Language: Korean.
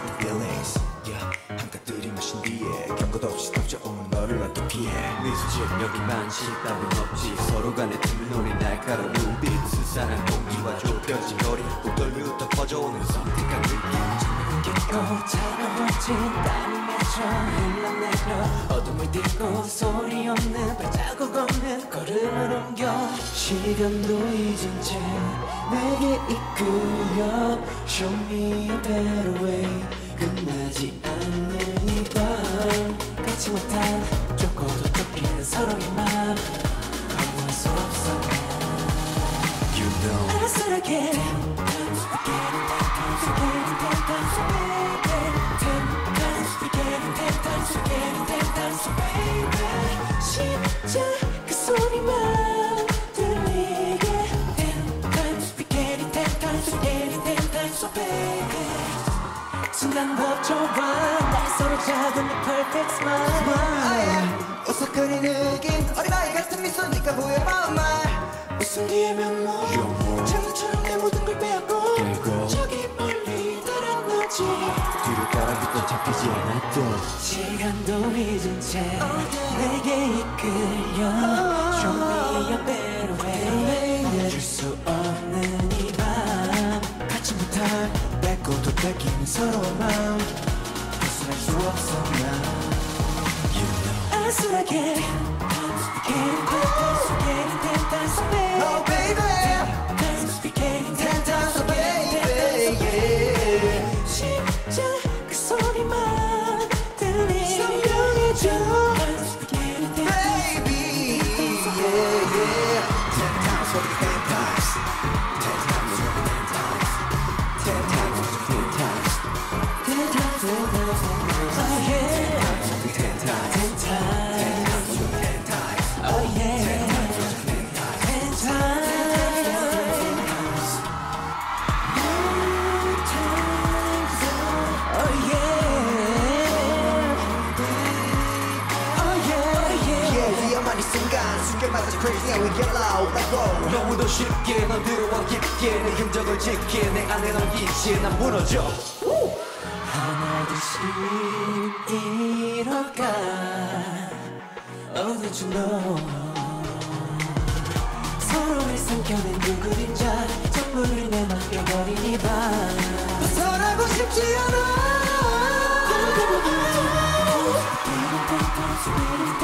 my feelings 한껏 들이마신 뒤에 경고도 없이 덮쳐오는 너를 어떻게 해 미소 지은 여기만 식감은 없지 서로 간의 틈을 노린 날카로운 눈빛 스산한 공기와 좁혀진 거리 꼭돌부터 퍼져오는 선택한 느낌 깊고 차가워진 땀이 맺혀 흘러내려 어둠을 딛고 소리 없는 발자국 없는 걸음을 옮겨 시간도 잊은 채 내게 이끌려 Show me a better way 끝나지 않는 이 밤 갖지 못한 좁고도 좁히는 서로의 맘 아무할 수 없어 You know 아슬하게 진짜 그 소리만 들리게 Ten times we get it, ten times we get it, ten times so baby 순간 더 좋아 날 서로 잡은 the perfect smile 웃어거리는 느낌 어린아이 같은 미소 네가 보여 마음만 웃음 뒤에 면목 장난처럼 내 모든 걸 빼앗고 저기 멀리 달아나지 뒤로 따라붙어 잡히지 않았던 시간도 잊은 채 내게 이끌려 Show me a better way 줄 수 없는 이 밤 갖지 못한 뺏고 또 뺏기는 서로의 마음 벗어날 수 없어 나 아슬하게 Getting ten times so baby Oh baby Ten times we getting ten times so baby yeah. 진짜 그 소리만 들리게 선명해져 Baby yeah yeah Ten times for the ten times Ten times for the ten times Ten times for the ten times Ten times, ten times, oh yeah for the ten times Ten times, Ten times for the ten times oh yeah Ten times for the ten times Ten times Oh yeah Oh yeah yeah 위험한 이 순간 숨겨맞아 crazy and we get loud like whoa 너무도 쉽게 넌 들어와 깊게 내 흔적을 짓게 내 안에 넌 있지 난 무너져 하나둘씩 잃어가 Oh did you know 서로를 삼켜낸 두 그림자 전부를 내맡겨버린 이밤 벗어나고 싶지 않아